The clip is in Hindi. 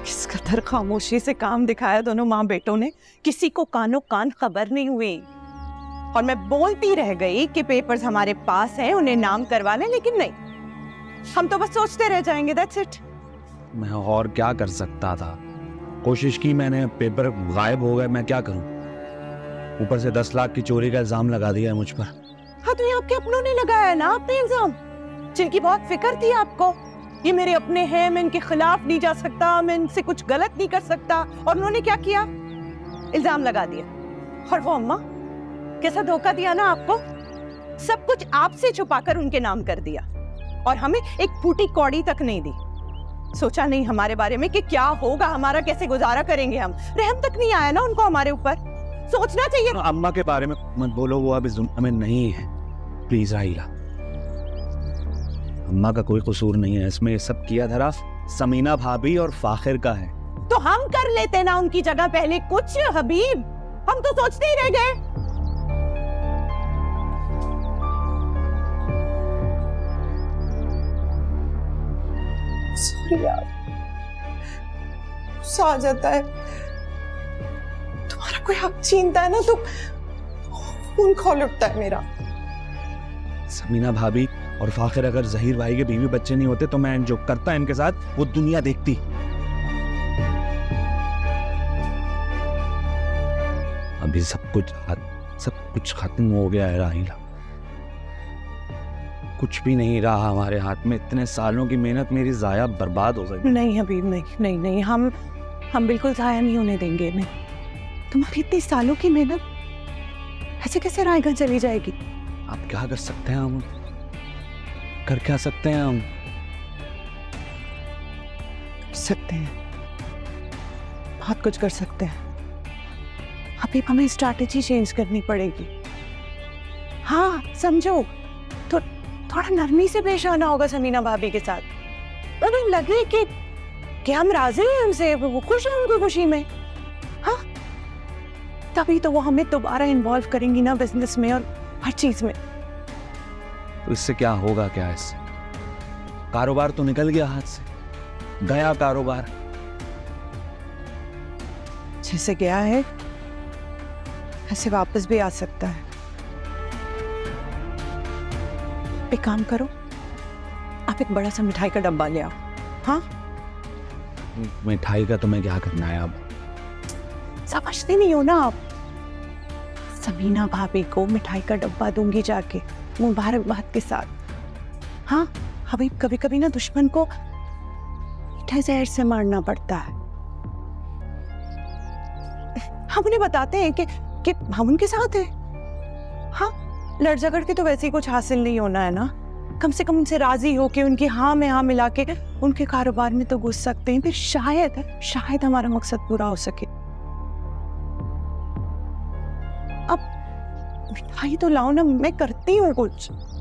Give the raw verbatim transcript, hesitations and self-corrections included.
किस कदर खामोशी से काम दिखाया दोनों माँ बेटों ने, किसी को कानों कान खबर नहीं हुई। और मैं बोलती रह गई कि पेपर्स हमारे पास हैं, उन्हें नाम करवा लें, लेकिन नहीं, हम तो बस सोचते रह जाएंगे। That's it. मैं और क्या कर सकता था? कोशिश की मैंने, पेपर गायब हो गए, मैं क्या करूं? ऊपर से दस लाख की चोरी का इल्जाम लगा दिया है मुझ पर। हाँ तो ये आपके अपनों ने लगाया ना अपने इल्जाम, जिनकी बहुत फिक्र थी आपको। ये मेरे अपने हैं, मैं इनके खिलाफ नहीं जा सकता, मैं इनसे कुछ गलत नहीं कर सकता। और उन्होंने क्या किया? इल्जाम लगा दिया। और वो अम्मा, कैसा धोखा दिया ना आपको। सब कुछ आपसे छुपाकर उनके नाम कर दिया और हमें एक फूटी कौड़ी तक नहीं दी। सोचा नहीं हमारे बारे में कि क्या होगा, हमारा कैसे गुजारा करेंगे हम। रहम तक नहीं आया ना उनको हमारे ऊपर। सोचना चाहिए। अम्मा के बारे में मत बोलो, वो अब इस दुनिया में नहीं है। प्लीज राहिला, अम्मा का कोई कसूर नहीं है इसमें। ये सब किया धरा समीना भाभी और फाखिर का है। तो हम कर लेते ना उनकी जगह पहले कुछ। हबीब, हम तो सोचते ही रह गए। सॉरी यार, गुस्सा आ जाता है। तुम्हारा कोई हक छीनता है ना तो खून खौल उठता है मेरा। समीना भाभी और फाखिर अगर जहीर भाई के बीवी बच्चे नहीं होते तो मैं जो करता इनके साथ वो दुनिया देखती। अभी सब कुछ सब कुछ खत्म हो गया है राहिला। कुछ भी नहीं रहा हमारे हाथ में। इतने सालों की मेहनत मेरी जाया बर्बाद हो गई। नहीं हबीब, नहीं नहीं नहीं, हम हम बिल्कुल जाया नहीं होने देंगे। नहीं, तुम्हारी इतनी सालों की मेहनत ऐसे कैसे रायगा चली जाएगी? आप क्या कर सकते हैं? हम कर क्या सकते हैं? हम कर सकते हैं, बहुत कुछ कर सकते हैं। अभी हमें स्ट्रैटेजी चेंज करनी पड़ेगी। हाँ समझो, तो थोड़ा नरमी से पेश आना होगा समीना भाभी के साथ। उन्हें लगे कि, कि हम राजी हैं हमसे, वो खुश हैं उनकी खुशी में। हाँ, तभी तो वो हमें दोबारा इन्वॉल्व करेंगी ना बिजनेस में और हर चीज में। तो इससे क्या होगा? क्या इससे? कारोबार तो निकल गया हाथ से, गया कारोबार। जैसे गया है ऐसे वापस भी आ सकता है। एक काम करो, आप एक बड़ा सा मिठाई का डब्बा ले आओ। हाँ, मिठाई का तुम्हें क्या करना है? अब समझते नहीं हो ना आप। समीना भाभी को मिठाई का डब्बा दूंगी जाके, मुबारकबाद के साथ। हाँ हबीब, कभी कभी ना दुश्मन को मीठे जहर से मारना पड़ता है। हम उन्हें बताते हैं कि, कि हम उनके साथ हैं। हाँ, लड़ झगड़ के तो वैसे ही कुछ हासिल नहीं होना है ना। कम से कम उनसे राजी हो के उनकी हाँ में हाँ मिला के उनके कारोबार में तो घुस सकते हैं। फिर शायद शायद हमारा मकसद पूरा हो सके। अब मिठाई तो लाओ ना, मैं करती हूँ कुछ।